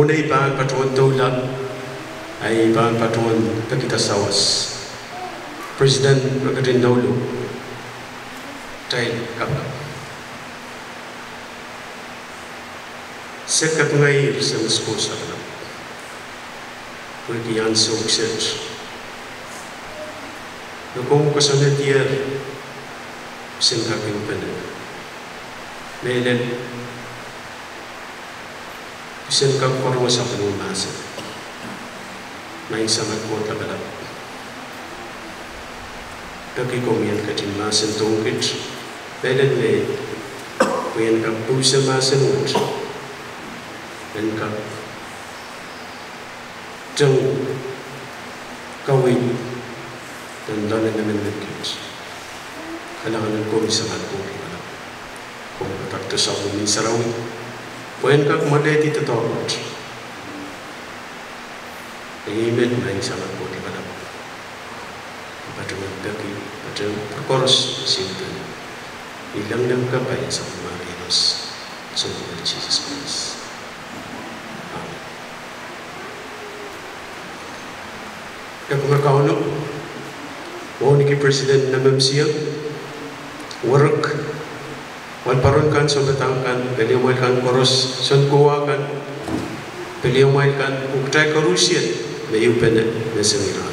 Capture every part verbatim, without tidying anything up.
Unai bang patron taulat ay bang patron kita sawas Presiden Presiden Naulu tay kapal sekat ngair sa skosa na porque yan so set no kung kasanad dier sen kaping penen melen sen kap korwa sa penumasa main sangat kuat kabalap taki komian katin masen tongkit melen me kuyen kap pusa masen ut dan kap jeng kawin dan dalam naman nagkit kailangan ko sangat kuat kabalap kung katakto sa umin sarawi Puan kak malay dito tawag. Iimen na yung sangat po di ba naman. Patungan daki, patungan perkoros simpan. Ilang lang kapay sa Marinos. So, Jesus Christ. Amen. Kaya mga kauno, o ni ki President na mamsiya, work, wal paron kan so betangkan beliau kan koros son kuwa kan beliau kan uktai korusian mayu pena mesengiran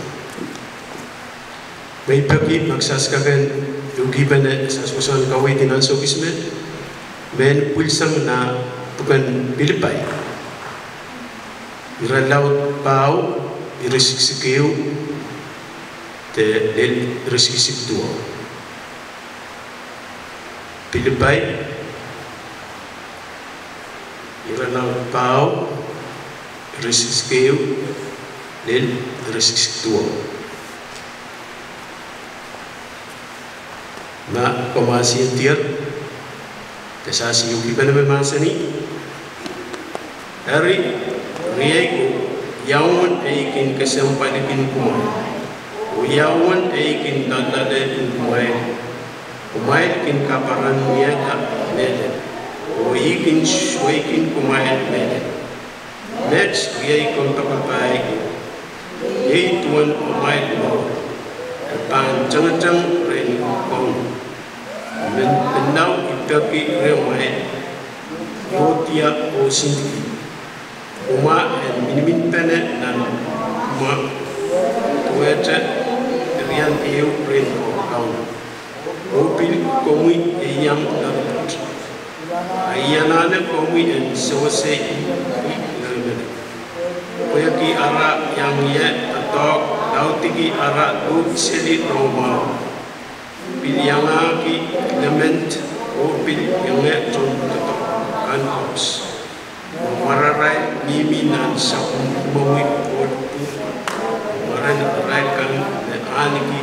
may pagi maksas kagan yugi pena sas usan kawai dinan so kismet men pulsang na bukan pilipay iralaut pau irisiksikiu te del risikisik dua Pilipay, iranang pau, resiskeu, dan resistua. Ma komasi tiar, kesasi yuki pada memang seni. Hari riaku, yawan aikin kesampaikan kumai, yawan aikin dadade kumai. Kumain kin kaparan niata mele, o ikin shuikin kumain mele. Next, gay kontapapai, gay tuan kumain mo. Pan jang jang rin kong. Men menau itaki remai, yotia o sindi. Kuma en minimin pene nan kuma tuete rian iu rin kong. Opil komui yang dapat, ayana komui en selesai ngeremeh. Koyaki ara yang ye atau lautiki ara dua seli Roma. Pilihan ki element opil yang ye contoh kan kos. Mararai miminan sakum komui otu. Mararai kan aniki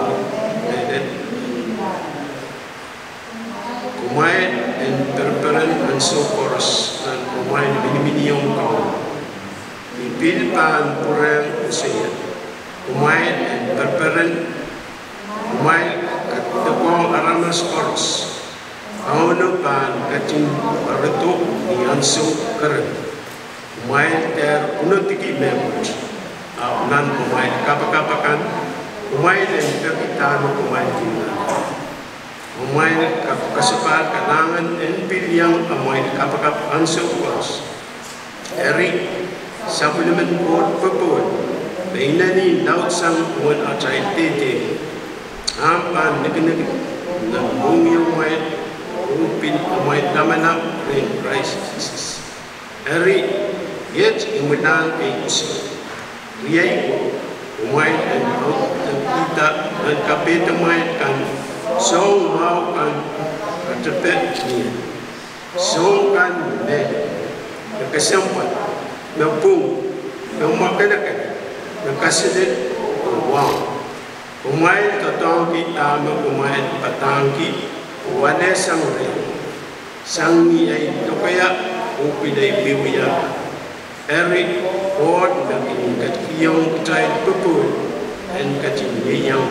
Kumain dan berperan dan sokoros dan kumain mini-mini yang kau dipilpan purang usia kumain dan berperan kumain ketepong aramas koros kau nupan kacing bertuk nian so keren kumain ter unutiki memut nan kumain kapak-kapakan kumain dan terkitan kumain tinggal Umain kasepal kanangan en piliang amoy kapakap anso kos. Eri supplement board pepon. Bainani laut sang mon acai tete. Ampan negenek na bumi umain upin umain namanap rin Christ Jesus. Eri yet imunan kay usi. Riyay umain en out en kita en kapit umain kan so mau kan terpet ni so kan ne kesempat napung namakan kan nakasedit wow umai tatang kita umai patangki wane sangre sangi ai tokaya upidai biwya Eric Ford dan kat kiyong try pupul and katin yang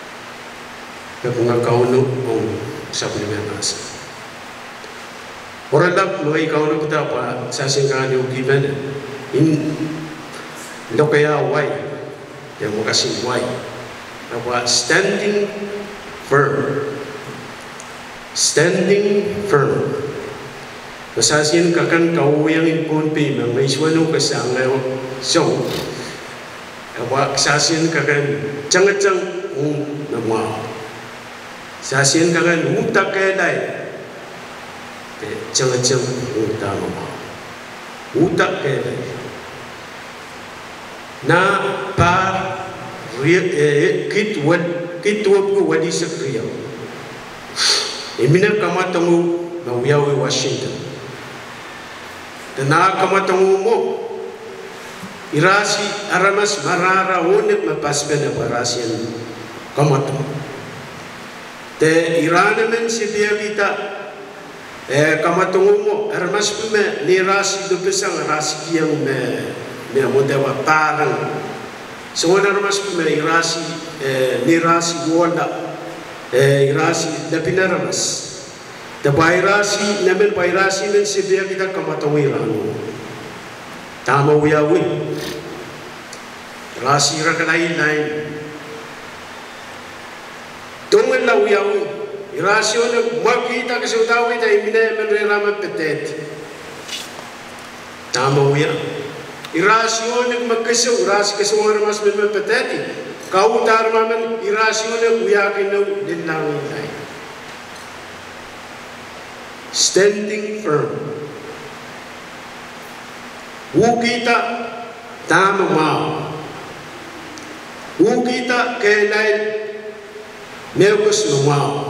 Kaya kung kauno kung sa pilihan nasa. orang dah mulai kau nak kita apa sahaja kan yang given in dokaya why yang mau kasih why apa standing firm standing firm Masasin kakan kau yang impun pi mang may suano kasang ngayon so apa sasin kakan cang-cang um nama sasin kakan utak kedai cang-cang utak nama utak kedai na par kit wad kit wad ko wadi sakriya imina kamatangu na uyawi Washington dan nak kamatangu mo irasi aramas marara unik mapasben aparasian kamatangu te irana men sibia kita eh kamatangu mo aramas pume ni rasi do pesang rasi yang me me modewa parang semua aramas pume irasi eh ni rasi wala eh irasi dapinaramas the pairasi namen pairasi men sibia kita kamatangu irano tama uyawi rasi rakalai lain tungan la uyawi rasi ona makita kesutawi ta imine men rama petet tama uya irasi ona makasu rasi kesumar mas men petet kau tarma men irasi ona uyakin lillahi lain standing firm ukita tama mau ukita kailan megus mau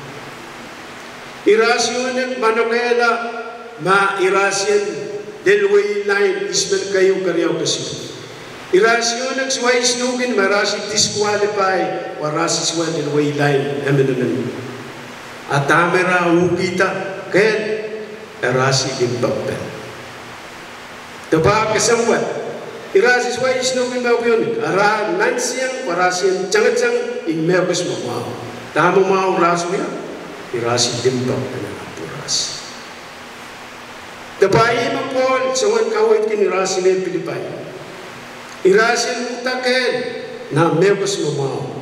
irasyon manokela ma irasyon delway line ismen kayo karyaw kasi irasyon sway snugin marasi disqualify warasi sway delway line amen atamera ukita ken erasi dimbabben tebak kesempat irasi sway snugin maupion ara nansiang warasian cang-cang in megus mau tamu mau rasnya irasi dimbabben apuras tebai mapol sangat kawit kin irasi ne Pilipai irasi utaken na megus mau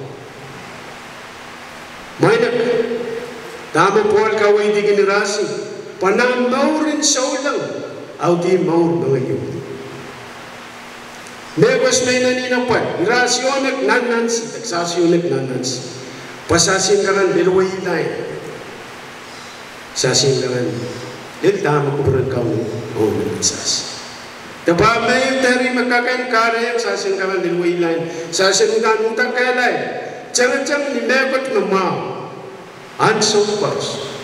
mainak tamu pol kawit kin irasi panang maurin saulang au di maur mengayu megus may naninapat irasyonek nanansi taksasyonek nanansi pasasin kanan belway lain sasin kanan dil tamu kuburan kamu mau menansas tapa may dari makakan karya sasin kanan belway lain sasin utan utang kaya lain jangan-jangan ni megot memau ansong pars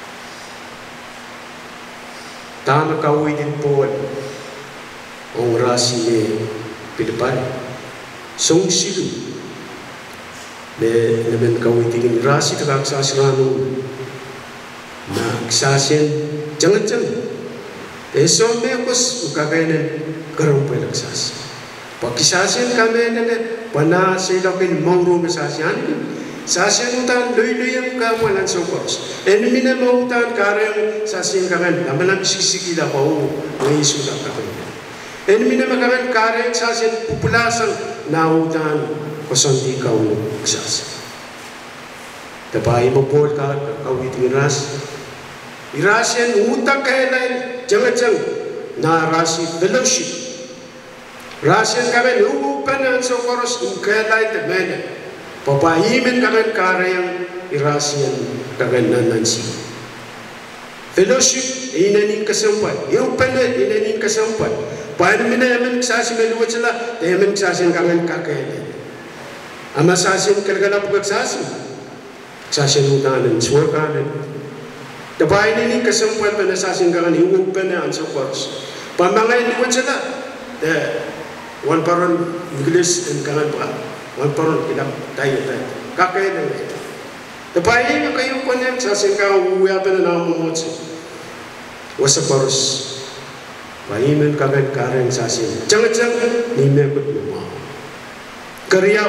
tama kawin din po ang rasi ni Pilipai song silu me naman kawin din rasi tagaksasirano na ksasin jangan-jangan eso me kus ukagayan karong palaksas pakisasin kami na pana sila kin mauro mesasyan sasin utan luy-luy ang kawalan sa kors en mina mautan karang sasin kaman naman ang sisikila pa o may isulang kaman en mina makaman karang sasin pupulasang nautan kusanti ka o sasin tapahin mo po ka kawit iras irasyan utang kailan jangan-jangan na rasi fellowship rasyan kaman uupanan sa kors kailan temene papahimin kagan karayang irasian kagan nanansi fellowship inanin kasampat yung pala inanin kasampat paano minayaman sasin maluwat sila tayaman sasin kagan kakayanin ama sasin kalgalap kag sasin sasin utanan suwa kanan tapahin inanin kasampat pa na sasin kagan hiwag pa na ang support pamangay luwat sila one paron English and kagan pa Malparon ilang tayo tayo. Kakaya na ito. Tapahin nyo kayo po niyan. Sasin ka, uwiyapan na namumutsi. Wasa paros. Pahiman kagan karang sasin. Jangan-jangan, nimekot mo mo. Karyaw.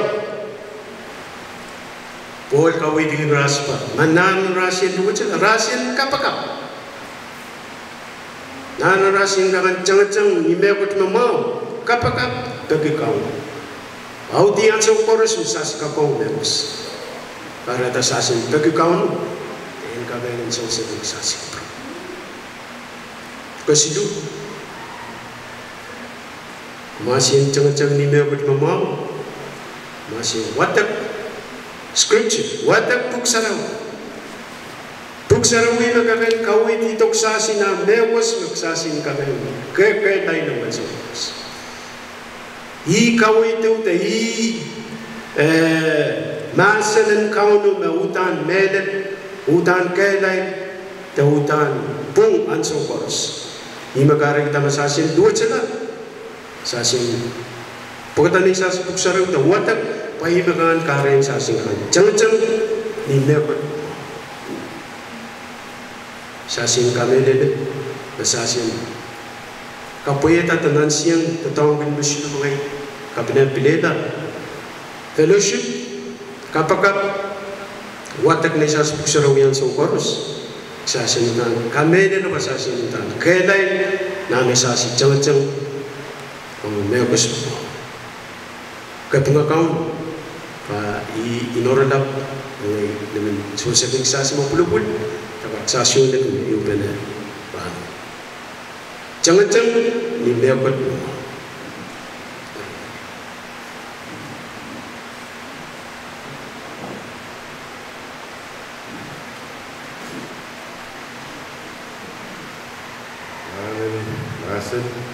Paul kaway din ras pa. Manan rasin duwat sila. Rasin kapakap. hana rasing kakan cang-cang ni mekut memau kapakap bagi kau au dian so koros misas kakong mekus para ta sasin bagi kau en kaben so sebut sasin kasidu masih cang-cang ni mekut memau masih watak scripture watak book sarau book sarau ini kaben kau itu tok sasin na mekus sasin kaben ke ke dai no mas i kau itu te i masalan kau no me utan meden utan kedai te utan pung anso koros i magara kita masasin dua cela sasin pokoknya sas buk sarau te watak pai magan karen sasin kan jang-jang ni mekot sasin kamede sasin kapoeta tanan siang tatawag ng lusyo ng mga kabinet pileta fellowship kapag watak na isa sa puksarawian sa koros sasinitan kami din na sasinitan kailan namin sasitjang-tjang ang mayagos mo kapungakaw pa inoralap namin susabing sasi mo pulupul kapag sasyon na kung iupan na jangan-jangan ni mekot Amen.